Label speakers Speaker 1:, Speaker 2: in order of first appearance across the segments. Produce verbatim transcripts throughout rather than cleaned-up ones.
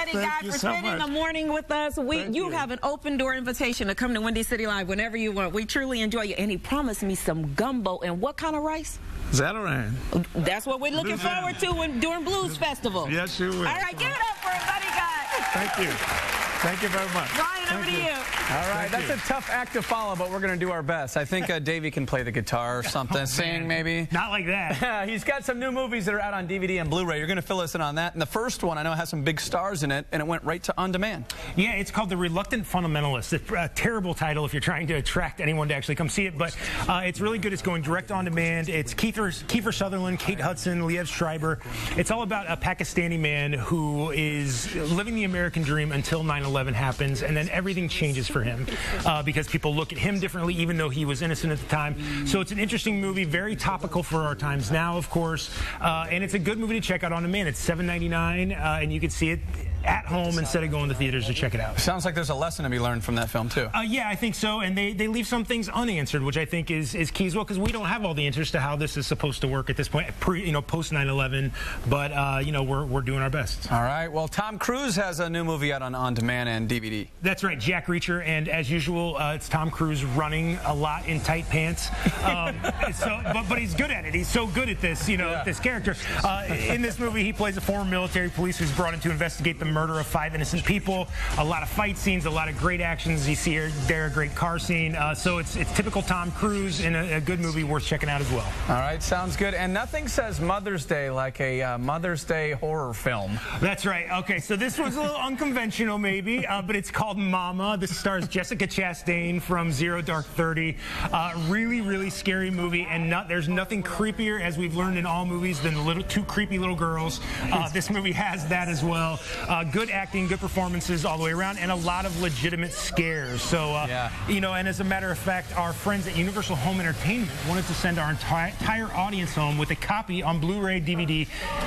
Speaker 1: Buddy
Speaker 2: Thank
Speaker 1: Guy,
Speaker 2: you
Speaker 1: for
Speaker 2: so
Speaker 1: spending
Speaker 2: much.
Speaker 1: the morning with us. We,
Speaker 2: Thank
Speaker 1: you,
Speaker 2: you.
Speaker 1: have an open door invitation to come to Windy City Live whenever you want. We truly enjoy you. And he promised me some gumbo and what kind of rice?
Speaker 2: Zatarain.
Speaker 1: That's what we're looking forward to when, during Blues Festival.
Speaker 2: Yes, you will.
Speaker 1: All right, give it up for Buddy Guy.
Speaker 2: Thank you. Thank you very much.
Speaker 1: Ryan, over to you.
Speaker 3: All right,
Speaker 2: Thank
Speaker 3: that's
Speaker 2: you.
Speaker 3: a tough act to follow, but we're going to do our best. I think uh, Davey can play the guitar or something,
Speaker 4: Oh,
Speaker 3: sing maybe.
Speaker 4: Not like that.
Speaker 3: He's got some new movies that are out on D V D and Blu-ray. You're going to fill us in on that. And the first one, I know, has some big stars in it, and it went right to on demand.
Speaker 4: Yeah, it's called The Reluctant Fundamentalist. It's a terrible title if you're trying to attract anyone to actually come see it, but uh, it's really good. It's going direct on demand. It's Kiefer, Kiefer Sutherland, Kate Hudson, Liev Schreiber. It's all about a Pakistani man who is living the American dream until nine eleven happens, and then everything changes for him uh, because people look at him differently, even though he was innocent at the time. So it's an interesting movie, very topical for our times now, of course, uh, and it's a good movie to check out on demand. It's seven ninety-nine, uh, and you can see it at home instead of going to theaters to check it out.
Speaker 3: Sounds like there's a lesson to be learned from that film, too.
Speaker 4: Uh, yeah, I think so, and they, they leave some things unanswered, which I think is, is key as well, because we don't have all the answers to how this is supposed to work at this point, pre, you know, post nine eleven, but, uh, you know, we're, we're doing our best.
Speaker 3: All right, well, Tom Cruise has a new movie out on on demand and D V D.
Speaker 4: That's right, Jack Reacher, and as usual, uh, it's Tom Cruise running a lot in tight pants. Um, so, but, but he's good at it. He's so good at this, you know,
Speaker 3: Yeah.
Speaker 4: this character. Uh, in this movie, he plays a former military police who's brought in to investigate the murder of five innocent people. A lot of fight scenes, a lot of great actions. You see here, there, a great car scene. Uh, so it's it's typical Tom Cruise in a, a good movie worth checking out as well.
Speaker 3: All right, sounds good. And nothing says Mother's Day like a uh, Mother's Day horror film.
Speaker 4: That's right. Okay, so this one's a little unconventional, maybe, uh, but it's called Mama. This stars Jessica Chastain from Zero Dark Thirty. Uh, really, really scary movie, and not, there's nothing creepier, as we've learned in all movies, than little two creepy little girls. Uh, this movie has that as well. Uh, good acting, good performances all the way around, and a lot of legitimate scares. So, uh,
Speaker 3: Yeah.
Speaker 4: you know, and as a matter of fact, our friends at Universal Home Entertainment wanted to send our entire, entire audience home with a copy on Blu-ray D V D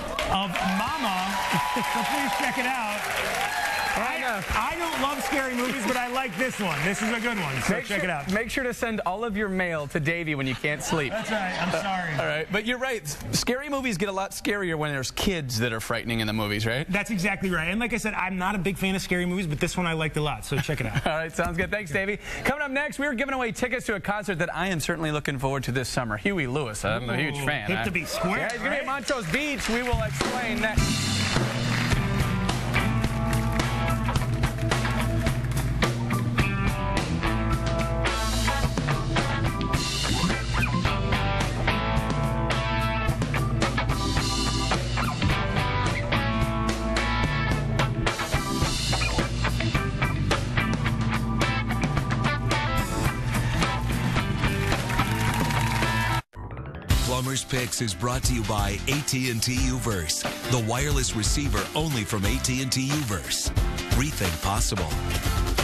Speaker 4: of Mama. So please check it out. I, I don't love scary movies, but I like this one. This is a good one, so
Speaker 3: Make
Speaker 4: check
Speaker 3: sure,
Speaker 4: it out.
Speaker 3: Make sure to send all of your mail to Davey when you can't sleep.
Speaker 4: That's right. I'm sorry.
Speaker 3: All right, but you're right. Scary movies get a lot scarier when there's kids that are frightening in the movies, right?
Speaker 4: That's exactly right. And like I said, I'm not a big fan of scary movies, but this one I liked a lot, so check it out.
Speaker 3: All right, sounds good. Thanks, Davey. Coming up next, we're giving away tickets to a concert that I am certainly looking forward to this summer. Huey Lewis. I'm a huge
Speaker 4: Ooh,
Speaker 3: fan.
Speaker 4: hip
Speaker 3: I-
Speaker 4: to be square,
Speaker 3: Yeah, he's going to be at
Speaker 4: right?
Speaker 3: Montrose Beach. We will explain next.
Speaker 5: Plumber's Picks is brought to you by A T and T U-verse, the wireless receiver only from A T and T U-verse. Rethink possible.